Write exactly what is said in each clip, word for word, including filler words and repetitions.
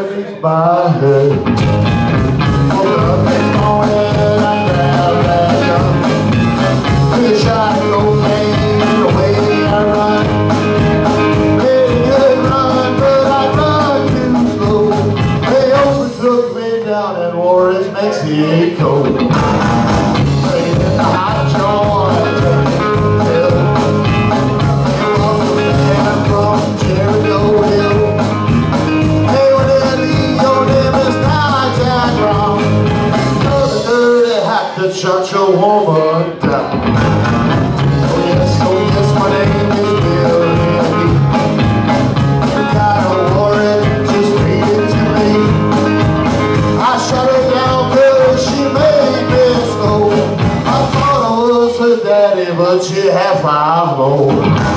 underneath my head. Woke up this morning, I grabbed that gun. Took a shot at old man, the way I run. Made a good run, but I run too slow. They overtook me down in Juarez, Mexico. Played in the hot joint. Shut your woman down. Oh yes, oh yes, my name is Bill Henry. You got a warrant, just read it to me. I shut her down cause she made me slow. I thought I was her daddy, but she had five more.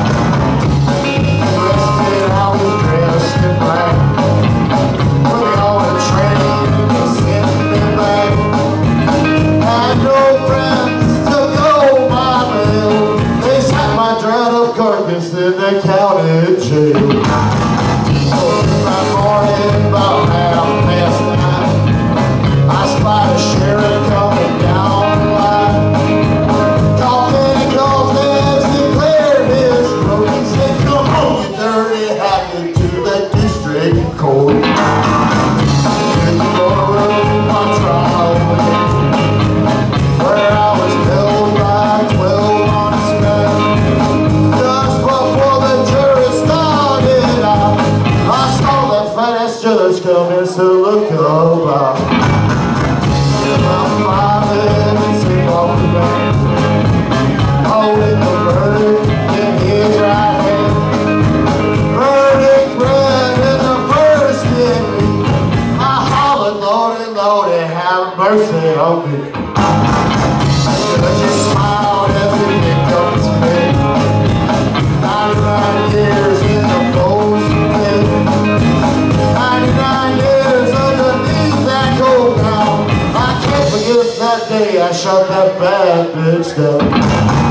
Arrested, I was dressed in black. Put me on a train and sent me back. Had no friends to go my mail. They sat my dried up carcass in the county jail. So that morning, about half past nine, I spied a sheriff coming down the line. Coughing and coughing as he cleared his throat. He said, "Come on, you dirty hacker, to the district court." In the courtroom, my trial went. Where I was held by twelve honest men. Just before the jury started out, I saw that fat-ass judge come in to look about. Give up five minutes and walk around, holding the verdict in his right hand. Verdict read in the first degree. I hollered, "Lordy, Lordy, have mercy on me." But you smiled as he picked up his pen. Ninety-nine years in the frozen pit. Ninety-nine years underneath that cold ground. I can't forget that day I shot that bad bitch down.